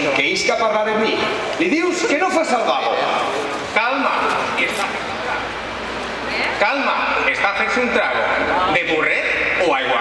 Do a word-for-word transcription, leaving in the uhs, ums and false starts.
que isca parlar de mi. Li dius que no fas el vago. Calma. Calma. Està fent un trago de burret o aigua